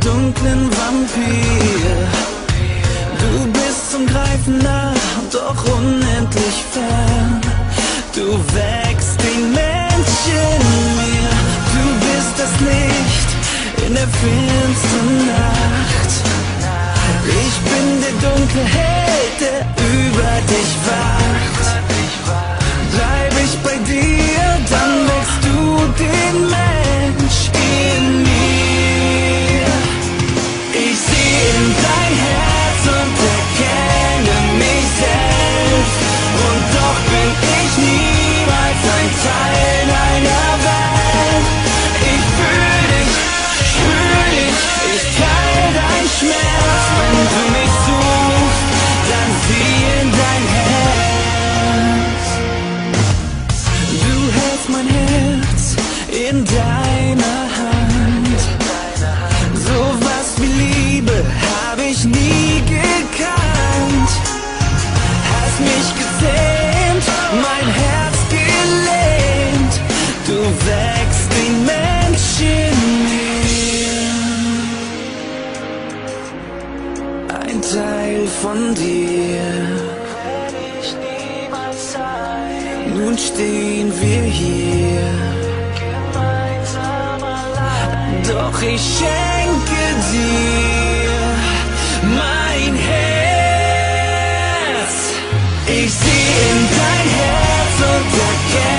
dunklen Vampir. Du bist zum Greifen nah, doch unendlich fern. Du wächst den Mensch in mir. Du bist das Licht in der finsteren Nacht. Ich bin der dunkle Held, der über dich wacht. Bleib ich bei dir, dann wächst du den Mensch in mir. Ich sehe in dein Herz und erkenne mich selbst. Und doch bin ich niemals ein Teil deiner Welt. Ich fühl dich, spür dich, ich teil dein Schmerz. Wenn du mich suchst, dann sieh in dein Herz. Du hältst mein Herz in deiner Hand. So was wie Liebe hab ich nie gekannt. Hast mich gezähmt, mein Herz gelähmt. Du wächst den Mensch in mir. Ein Teil von dir werd ich niemals sein. Nun stehen wir hier gemeinsam allein. Doch ich schenke dir mein Herz. Ich sehe in dein Herz und erkenne